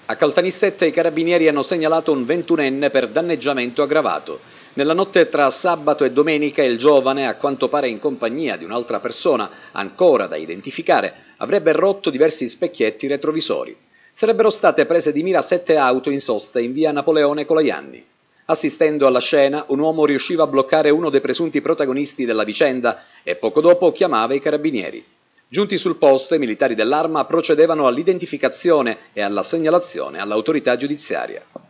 A Caltanissetta i carabinieri hanno segnalato un 21enne per danneggiamento aggravato. Nella notte tra sabato e domenica il giovane, a quanto pare in compagnia di un'altra persona, ancora da identificare, avrebbe rotto diversi specchietti retrovisori. Sarebbero state prese di mira 7 auto in sosta in via Napoleone Colajanni. Assistendo alla scena, un uomo riusciva a bloccare uno dei presunti protagonisti della vicenda e poco dopo chiamava i carabinieri. Giunti sul posto, i militari dell'Arma procedevano all'identificazione e alla segnalazione all'autorità giudiziaria.